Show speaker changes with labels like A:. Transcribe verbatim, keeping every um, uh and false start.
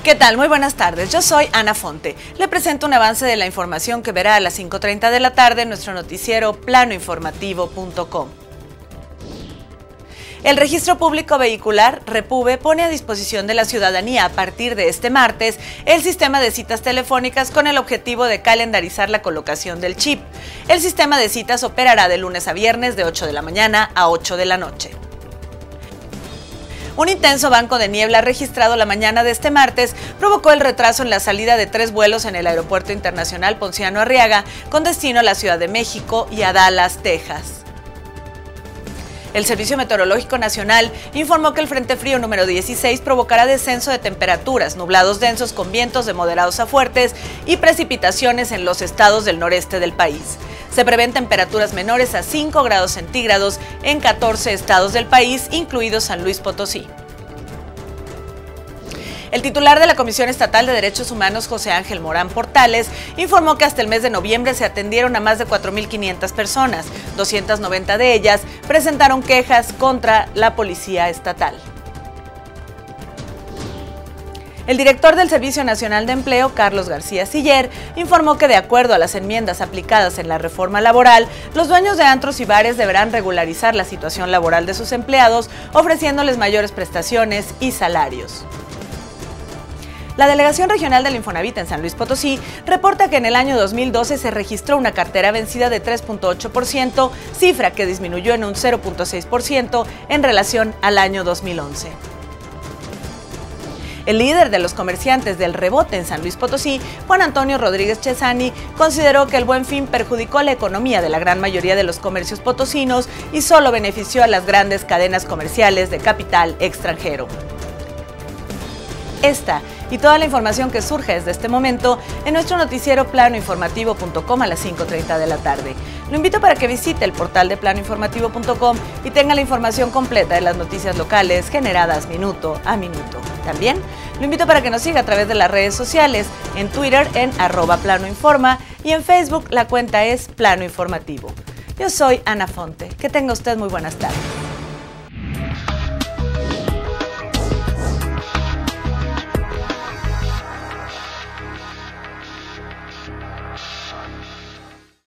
A: ¿Qué tal? Muy buenas tardes, yo soy Ana Fonte. Le presento un avance de la información que verá a las cinco treinta de la tarde en nuestro noticiero plano informativo punto com. El Registro Público Vehicular, Repube, pone a disposición de la ciudadanía a partir de este martes el sistema de citas telefónicas con el objetivo de calendarizar la colocación del chip. El sistema de citas operará de lunes a viernes de ocho de la mañana a ocho de la noche. Un intenso banco de niebla registrado la mañana de este martes provocó el retraso en la salida de tres vuelos en el Aeropuerto Internacional Ponciano Arriaga con destino a la Ciudad de México y a Dallas, Texas. El Servicio Meteorológico Nacional informó que el Frente Frío número dieciséis provocará descenso de temperaturas, nublados densos con vientos de moderados a fuertes y precipitaciones en los estados del noreste del país. Se prevén temperaturas menores a cinco grados centígrados en catorce estados del país, incluido San Luis Potosí. El titular de la Comisión Estatal de Derechos Humanos, José Ángel Morán Portales, informó que hasta el mes de noviembre se atendieron a más de cuatro mil quinientas personas. doscientas noventa de ellas presentaron quejas contra la Policía Estatal. El director del Servicio Nacional de Empleo, Carlos García Siller, informó que de acuerdo a las enmiendas aplicadas en la reforma laboral, los dueños de antros y bares deberán regularizar la situación laboral de sus empleados, ofreciéndoles mayores prestaciones y salarios. La Delegación Regional del Infonavit en San Luis Potosí reporta que en el año dos mil doce se registró una cartera vencida de tres punto ocho por ciento, cifra que disminuyó en un cero punto seis por ciento en relación al año dos mil once. El líder de los comerciantes del rebote en San Luis Potosí, Juan Antonio Rodríguez Chesani, consideró que el Buen Fin perjudicó la economía de la gran mayoría de los comercios potosinos y solo benefició a las grandes cadenas comerciales de capital extranjero. Esta y toda la información que surge desde este momento en nuestro noticiero plano informativo punto com a las cinco treinta de la tarde. Lo invito para que visite el portal de plano informativo punto com y tenga la información completa de las noticias locales generadas minuto a minuto. También lo invito para que nos siga a través de las redes sociales, en Twitter en arroba planoinforma y en Facebook la cuenta es Plano Informativo. Yo soy Ana Fonte. Que tenga usted muy buenas tardes.